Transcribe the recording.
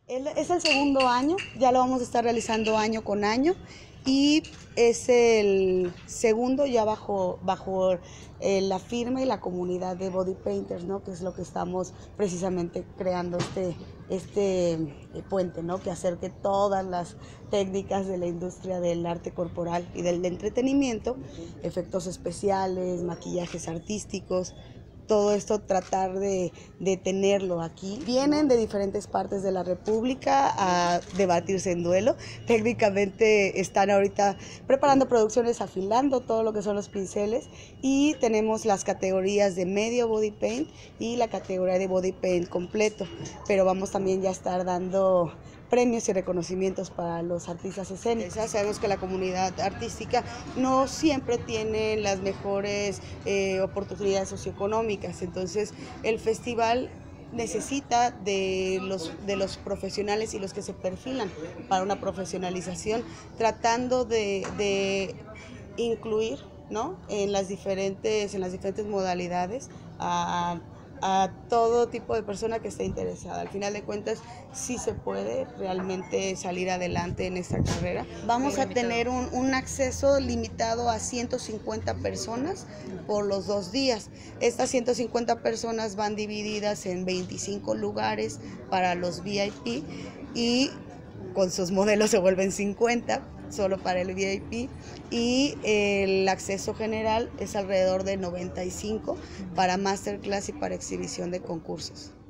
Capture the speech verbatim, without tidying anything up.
El- Es el segundo año, ya lo vamos a estar realizando año con año y es el segundo ya bajo, bajo eh, la firma y la comunidad de Body Painters, ¿no? Que es lo que estamos precisamente creando este, este eh, puente, ¿no? Que acerque todas las técnicas de la industria del arte corporal y del entretenimiento, efectos especiales, maquillajes artísticos, todo esto tratar de, de tenerlo aquí. Vienen de diferentes partes de la República a debatirse en duelo. Técnicamente están ahorita preparando producciones, afilando todo lo que son los pinceles y tenemos las categorías de medio body paint y la categoría de body paint completo, pero vamos también ya a estar dando premios y reconocimientos para los artistas escénicos. Sabemos que la comunidad artística no siempre tiene las mejores eh, oportunidades socioeconómicas, entonces el festival necesita de los, de los profesionales y los que se perfilan para una profesionalización, tratando de, de incluir, ¿no? en, las diferentes, en las diferentes modalidades a, a todo tipo de persona que esté interesada. Al final de cuentas, sí se puede realmente salir adelante en esta carrera. Vamos a tener un, un acceso limitado a ciento cincuenta personas por los dos días. Estas ciento cincuenta personas van divididas en veinticinco lugares para los V I P y con sus modelos se vuelven cincuenta solo para el V I P, y el acceso general es alrededor de noventa y cinco para masterclass y para exhibición de concursos.